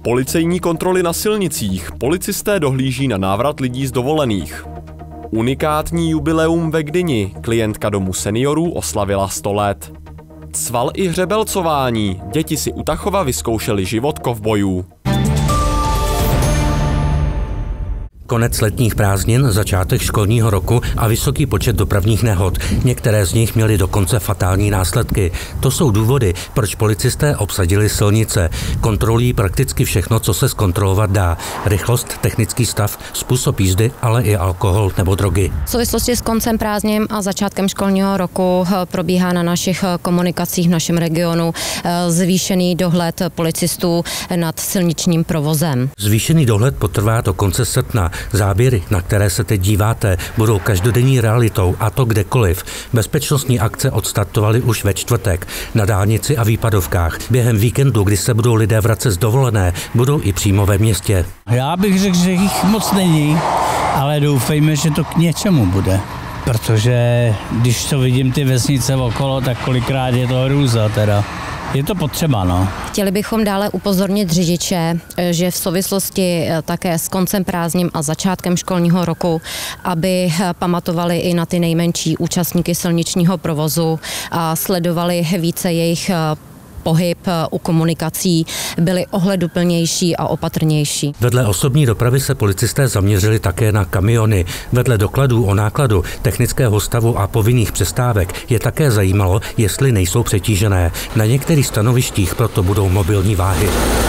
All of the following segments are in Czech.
Policejní kontroly na silnicích. Policisté dohlíží na návrat lidí z dovolených. Unikátní jubileum ve Gdyni. Klientka domu seniorů oslavila 100 let. Cval i hřebelcování. Děti si u Tachova vyzkoušely život kovbojů. Konec letních prázdnin, začátek školního roku a vysoký počet dopravních nehod. Některé z nich měly dokonce fatální následky. To jsou důvody, proč policisté obsadili silnice. Kontrolují prakticky všechno, co se zkontrolovat dá. Rychlost, technický stav, způsob jízdy, ale i alkohol nebo drogy. V souvislosti s koncem prázdnin a začátkem školního roku probíhá na našich komunikacích v našem regionu zvýšený dohled policistů nad silničním provozem. Zvýšený dohled potrvá do konce srpna. Záběry, na které se teď díváte, budou každodenní realitou, a to kdekoliv. Bezpečnostní akce odstartovaly už ve čtvrtek na dálnici a výpadovkách. Během víkendu, kdy se budou lidé vracet z dovolené, budou i přímo ve městě. Já bych řekl, že jich moc není, ale doufejme, že to k něčemu bude. Protože když to vidím ty vesnice okolo, tak kolikrát je to hrůza teda. Je to potřeba, no. Chtěli bychom dále upozornit řidiče, že v souvislosti také s koncem prázdnin a začátkem školního roku, aby pamatovali i na ty nejmenší účastníky silničního provozu a sledovali více jejich pohyb u komunikací, byli ohleduplnější a opatrnější. Vedle osobní dopravy se policisté zaměřili také na kamiony. Vedle dokladů o nákladu, technického stavu a povinných přestávek je také zajímalo, jestli nejsou přetížené. Na některých stanovištích proto budou mobilní váhy.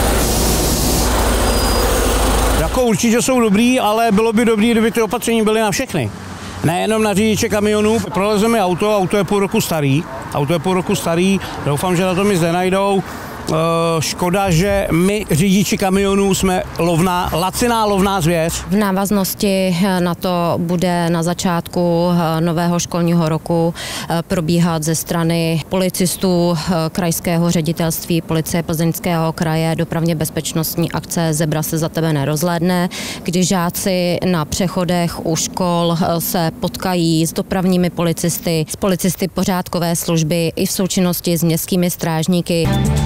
Jako určitě jsou dobrý, ale bylo by dobré, kdyby ty opatření byly na všechny. Nejenom na řidiče kamionů. Prolezeme auto je půl roku starý, doufám, že na to mi zde najdou. Škoda, že my řidiči kamionů jsme laciná lovná zvěř. V návaznosti na to bude na začátku nového školního roku probíhat ze strany policistů krajského ředitelství policie Plzeňského kraje dopravně bezpečnostní akce Zebra se za tebe nerozhlédne, kdy žáci na přechodech u škol se potkají s dopravními policisty, s policisty pořádkové služby i v součinnosti s městskými strážníky.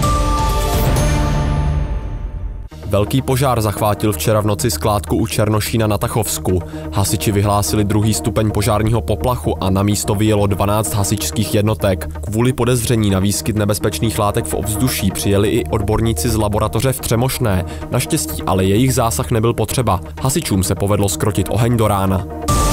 Velký požár zachvátil včera v noci skládku u Černošína na Tachovsku. Hasiči vyhlásili 2. stupeň požárního poplachu a na místo vyjelo 12 hasičských jednotek. Kvůli podezření na výskyt nebezpečných látek v ovzduší přijeli i odborníci z laboratoře v Třemošné. Naštěstí ale jejich zásah nebyl potřeba. Hasičům se povedlo zkrotit oheň do rána.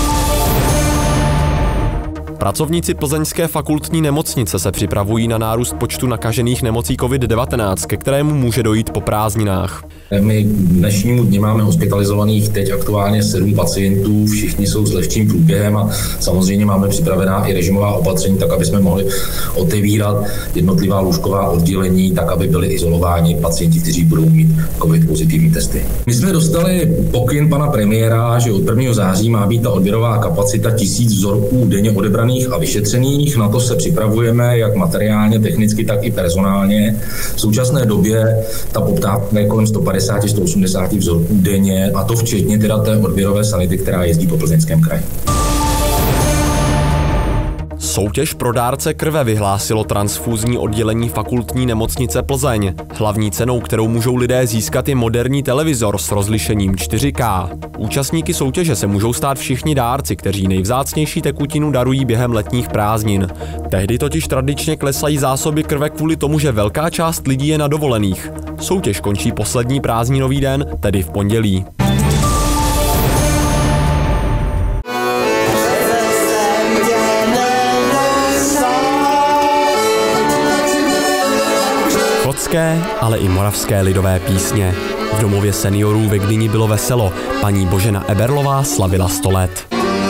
Pracovníci Plzeňské fakultní nemocnice se připravují na nárůst počtu nakažených nemocí COVID-19, ke kterému může dojít po prázdninách. My dnešnímu dni máme hospitalizovaných teď aktuálně 7 pacientů, všichni jsou s lehčím průběhem a samozřejmě máme připravená i režimová opatření, tak aby jsme mohli otevírat jednotlivá lůžková oddělení, tak aby byli izolováni pacienti, kteří budou mít COVID pozitivní testy. My jsme dostali pokyn pana premiéra, že od 1. září má být ta odběrová kapacita 1000 vzorků denně odebraných a vyšetřených. Na to se připravujeme jak materiálně, technicky, tak i personálně. V současné době ta poptávka je kolem 150-180 vzorků denně, a to včetně teda té odběrové sanity, která jezdí po Plzeňském kraji. Soutěž pro dárce krve vyhlásilo transfúzní oddělení fakultní nemocnice Plzeň. Hlavní cenou, kterou můžou lidé získat, je moderní televizor s rozlišením 4K. Účastníky soutěže se můžou stát všichni dárci, kteří nejvzácnější tekutinu darují během letních prázdnin. Tehdy totiž tradičně klesají zásoby krve kvůli tomu, že velká část lidí je na dovolených. Soutěž končí poslední prázdninový den, tedy v pondělí. Chotské, ale i moravské lidové písně. V domově seniorů ve Gdyni bylo veselo. Paní Božena Eberlová slavila 100 let.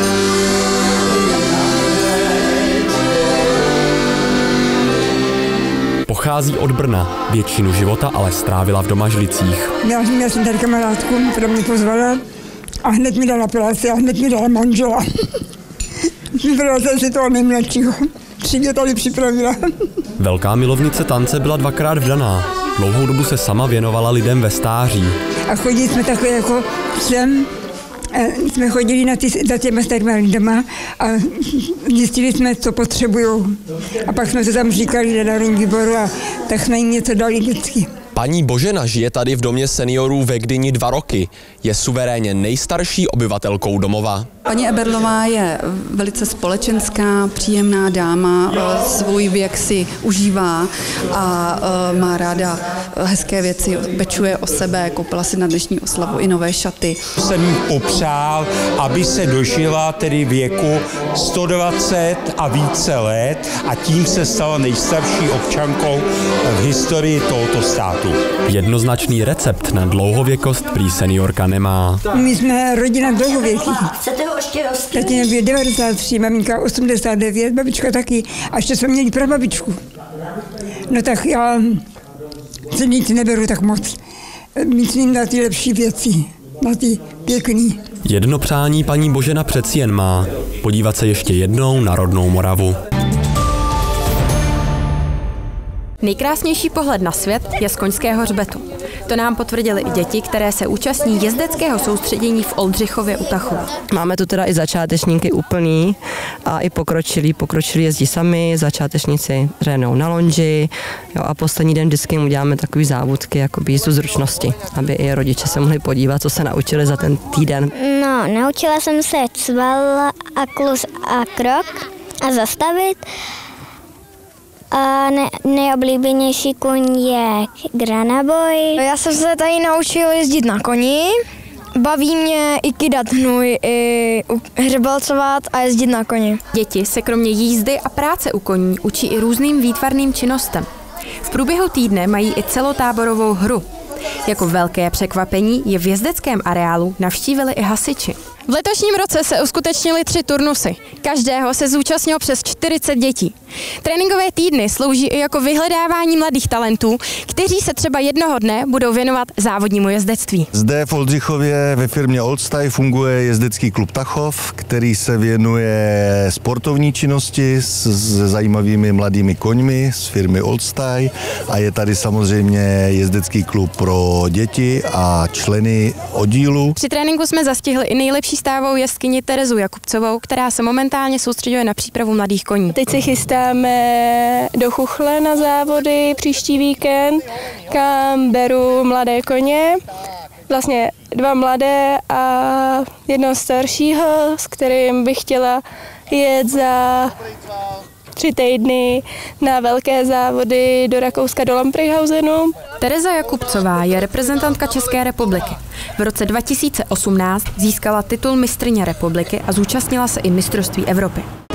Pochází od Brna, většinu života ale strávila v Domažlicích. Měla jsem tady kamarádku, která mě pozvala a hned mi dala práci a hned mi dala manžela. Vybrala jsem si toho nejmladšího. 3 mě tady připravila. Velká milovnice tance byla 2krát vdaná. Dlouhou dobu se sama věnovala lidem ve stáří. A chodili jsme takhle jako sem, jsme chodili za těma starými lidama a zjistili jsme, co potřebují. A pak jsme se tam říkali na národním výboru a tak jsme jim něco dali vždycky. Paní Božena žije tady v domě seniorů ve Gdyni 2 roky. Je suverénně nejstarší obyvatelkou domova. Paní Eberlová je velice společenská, příjemná dáma, svůj věk si užívá a má ráda hezké věci, pečuje o sebe, koupila si na dnešní oslavu i nové šaty. Jsem jí popřál, aby se dožila tedy věku 120 a více let a tím se stala nejstarší občankou v historii tohoto státu. Jednoznačný recept na dlouhověkost prý seniorka nemá. My jsme rodina dlouhověkých. Tatínek byl 93, maminka 89, babička taky. A ještě jsme měli prababičku. No tak já se nic neberu tak moc. Myslím na ty lepší věci, na ty pěkný. Jedno přání paní Božena přeci jen má. Podívat se ještě jednou na rodnou Moravu. Nejkrásnější pohled na svět je z Koňského hřbetu. To nám potvrdili i děti, které se účastní jezdeckého soustředění v Oldřichově u Tachova. Máme tu teda i začátečníky úplný a i pokročilí jezdí sami, začátečníci řenou na lonži, jo, a poslední den vždycky jim uděláme takový závodky, jako jízdu zručnosti, aby i rodiče se mohli podívat, co se naučili za ten týden. No, naučila jsem se cval a klus a krok a zastavit. A nejoblíbenější kůň je granaboj. Já jsem se tady naučil jezdit na koni. Baví mě i kydat hnůj, i hřebelcovat a jezdit na koni. Děti se kromě jízdy a práce u koní učí i různým výtvarným činnostem. V průběhu týdne mají i celotáborovou hru. Jako velké překvapení je v jezdeckém areálu navštívili i hasiči. V letošním roce se uskutečnily 3 turnusy. Každého se zúčastnilo přes 40 dětí. Tréninkové týdny slouží i jako vyhledávání mladých talentů, kteří se třeba jednoho dne budou věnovat závodnímu jezdectví. Zde v Oldřichově ve firmě Oldstyle funguje jezdecký klub Tachov, který se věnuje sportovní činnosti s zajímavými mladými koňmi z firmy Oldstyle a je tady samozřejmě jezdecký klub pro děti a členy oddílu. Při tréninku jsme zastihli i nejlepší stávou jezdkyni Terezu Jakubcovou, která se momentálně soustředuje na přípravu mladých koní. Teď se chystáme do Chuchle na závody příští víkend, kam beru mladé koně, vlastně 2 mladé a jednoho staršího, s kterým bych chtěla jet za 3 týdny na velké závody do Rakouska, do Lamprihausenu. Tereza Jakubcová je reprezentantka České republiky. V roce 2018 získala titul mistryně republiky a zúčastnila se i mistrovství Evropy.